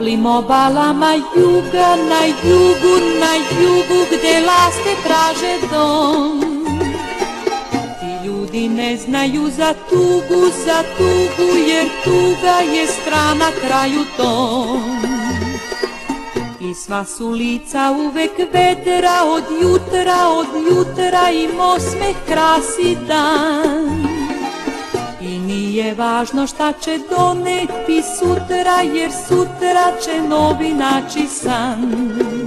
toplim obalama juga, na jugu gde laste traže dom. Ti ljudi ne znaju za tugu, jer tuga je strana kraju tom. I sva su lica uvek vedra, od jutra im osmeh krasi dan. I nije važno šta će doneti sutra, jer sutra će novi naći san.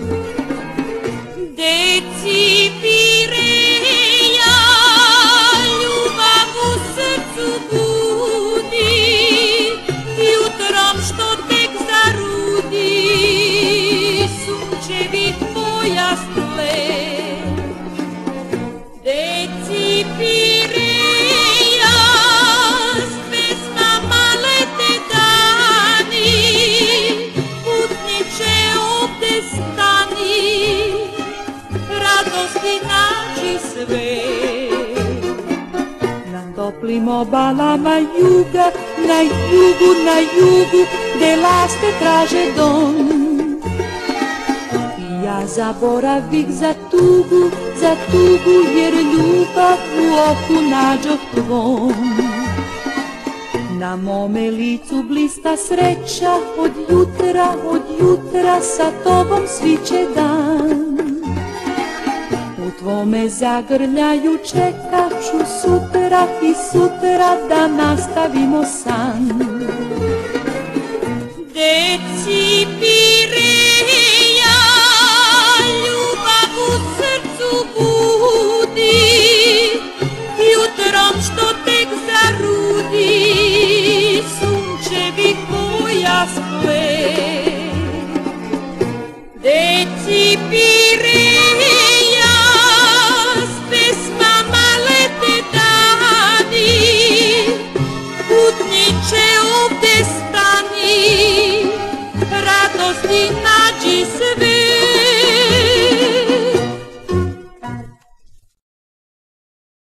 Deci Pireja, ljubav u srcu budi, jutrom što tek zarudi, sunčevih pojas tleh. Deci Pireja, naći sve. Na toplim obalama juga, na jugu, gde laste traže dom. I ja zaboravih za tugu, jer ljubav u oku nađoh tvom. Na mome licu blista sreća, od jutra sa tobom sviće dan. U tvome zagrljaju čekaću sutra i sutra da nastavimo san. Deci Pireja, ljubav u srcu budi, jutrom što tek zarudi, sunčevih pojas pleh. Deci Pireja,